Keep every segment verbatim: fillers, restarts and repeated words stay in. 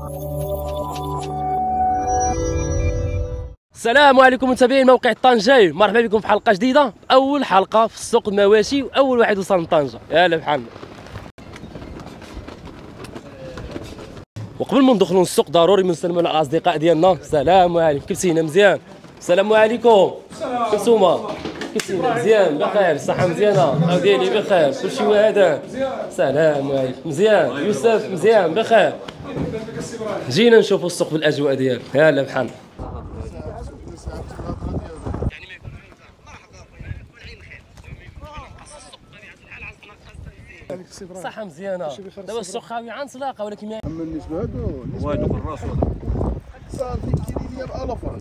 السلام عليكم متابعين موقع طنجة، مرحبا بكم في حلقه جديده، اول حلقه في السوق المواشي واول واحد وصل من طنجة. يا هلا بحالنا. وقبل ما ندخلوا للسوق ضروري نسلموا على الاصدقاء ديالنا. السلام عليكم، كيف سينا؟ مزيان؟ السلام عليكم. كيف نتوما؟ كيف سينا؟ مزيان بخير؟ الصحه مزيانه؟ ديالي بخير؟ كلشي واعدان؟ السلام عليكم. مزيان؟ يوسف مزيان بخير؟ جينا نشوفوا السوق بالاجواء ديالو. يا هلا بحالنا. صحة مزيانة. دابا السوق خاوي عن سلاقة ولكن اما النسبة هادو وهادو بالراس صار في كثير ديال الافات.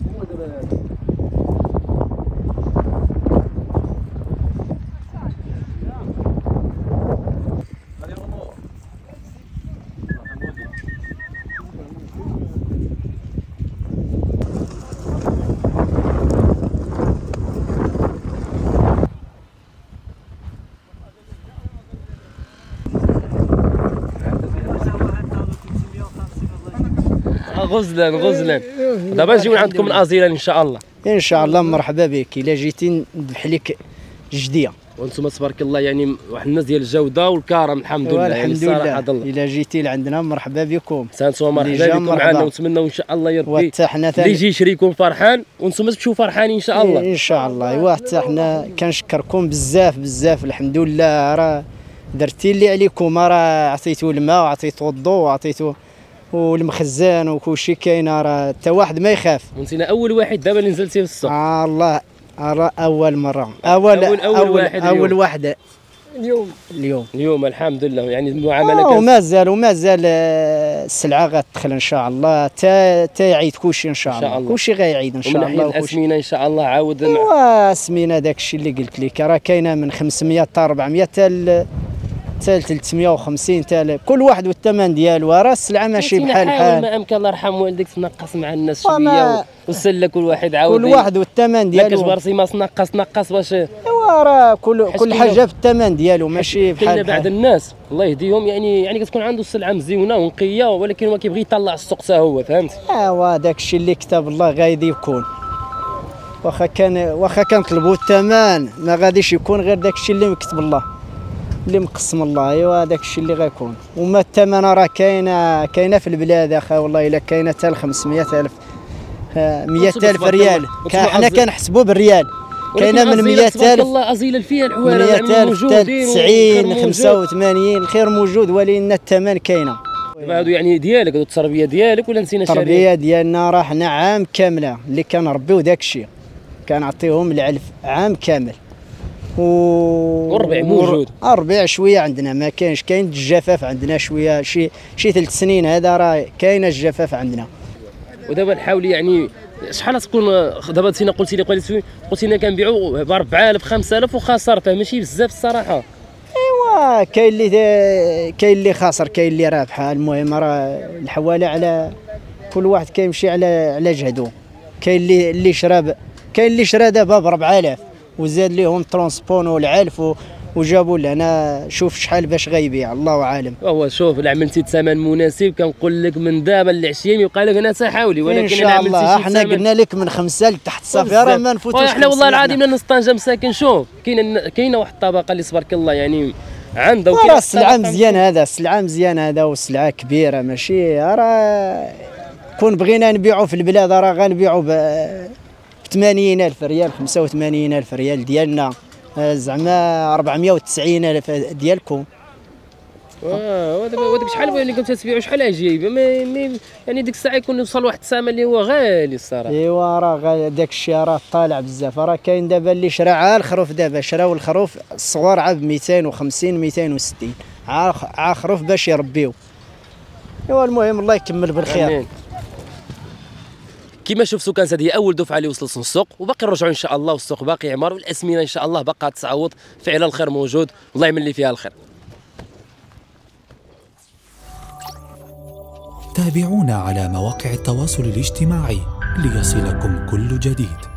غزلان غزلان. دابا نجيو عندكم الازيلان ان شاء الله. ان شاء الله مرحبا بك. الا جيتي نذبح لك جديه. وانتم تبارك الله يعني واحد الناس ديال الجوده والكرم الحمد لله. الحمد يعني لله. الله. الا جيتي لعندنا مرحبا بكم. سانتو مرحبا بكم معنا، ونتمنوا ان شاء الله يا ربي وحتى حنا اللي يجي يشري يكون فرحان وانتم تمشيو فرحانين ان شاء الله. ان شاء الله. ايوا حتى حنا كنشكركم بزاف بزاف. الحمد لله راه درتي اللي عليكم، راه عطيتو الماء وعطيتو الضوء وعطيتو والمخزن وكلشي كاين، راه حتى واحد ما يخاف. وانتينا اول واحد دابا اللي نزلتي في السوق. آه الله راه اول مره. اول اول اول, أول واحد اول واحد اليوم اليوم اليوم الحمد لله. يعني المعامله كانت ومازال ومازال السلعه غتدخل ان شاء الله تا تا يعيد كلشي ان شاء الله. كلشي غيعيد ان شاء الله. ومن ناحيه الاسمنه ان شاء الله عاود. ايوا السمينه داك الشيء اللي قلت لك راه كاينه من خمسمية حتى أربعمية حتى حتى ثلاثمية وخمسين، حتى كل واحد والثمن ديالو. راه السلعه ماشي بحال بحال. ما امكن الله يرحم والديك تنقص مع الناس شويه وسله كل واحد عاود. كل واحد والثمن ديالو. ما كاش برسي ما تنقص نقص باش. ايوا راه كل كل حاجه بالثمن ديالو ماشي بحال كاين بعض الناس الله يهديهم يعني يعني كتكون عنده السلعه مزيونه ونقيه ولكن ما كيبغي يطلع السوق حتى هو، فهمتي؟ ايوا داك الشيء اللي كتب الله غايدي يكون. واخا كان واخا كنطلبوا الثمن ما غاديش يكون غير داك الشيء اللي مكتب الله اللي مقسم الله. ايوا داك الشيء اللي غيكون. وما الثمن راه كاينه كاينه في البلاد اخا والله الا كاينه حتى خمسمية ألف مية ألف ريال. حنا كنحسبوا بالريال. كاينه من مية ألف الله ازيل الفيا الحوالي مية ألف حتى تسعين خمسة وثمانين. الخير موجود ولكن الثمن كاينه. هادو يعني ديالك، هادو التربيه ديالك ولا نسينا شي؟ التربيه ديالنا راه حنا عام كامله اللي كنربيو داك الشيء كنعطيهم العلف عام كامل. و والربيع موجود. الربيع شويه عندنا ما كاينش. كاين الجفاف عندنا شويه شي شي ثلاث سنين هذا راه كاينه الجفاف عندنا. ودابا نحاول يعني شحال تكون دابا نسينا قلتي لي قلتي لنا كنبيعوا ب أربعة آلاف خمسة آلاف وخسر فيه ماشي بزاف الصراحه. ايوا كاين اللي كاين اللي خاسر كاين اللي رابحه. المهم راه الحواله على كل واحد كيمشي على على جهده. كاين اللي اللي شرب كاين اللي شرا دابا ب أربعة آلاف وزاد ليهم ترونسبون والعلف وجابوا لنا. شوف شحال باش غيبيع الله عالم. هو شوف الا عملتي ثمن مناسب كنقول لك من دابا للعشيه يبقى لك هنا تحاولي، ولكن ان شاء الله حنا قلنا لك من خمسه لتحت صافي راه ما نفوتوش. احنا والله العظيم من طنجة مساكن. شوف كاينه كاينه واحد الطبقه اللي تبارك الله يعني عندها راه السلعه مزيان. هذا السلعه مزيان هذا والسلعه كبيره ماشي. راه كون بغينا نبيعوا في البلاد راه غنبيعوا ب ثمانين ألف ريال خمسة وثمانين ألف ريال ديالنا، زعما أربعمية وتسعين ألف ديالكم. واه ودابا شحال اللي كنت تبيعوا شحال جايبه يعني ديك الساعه يكون يوصل واحد الثمن اللي هو غالي الصراحه. ايوا راه داك الشيء راه طالع بزاف. راه كاين دابا اللي شرا عا الخروف دابا شراو الخروف الصغار عا ب ميتين وخمسين ميتين وستين عا خروف باش يربيو. ايوا المهم الله يكمل بالخير. آمين. كما شفتوا كانت هذه اول دفعه اللي وصلت للسوق وباقي نرجعوا ان شاء الله والسوق باقي يعمر والاسمنه ان شاء الله باقا تعوض. فعلا الخير موجود والله يملي فيها الخير. تابعونا على مواقع التواصل الاجتماعي ليصلكم كل جديد.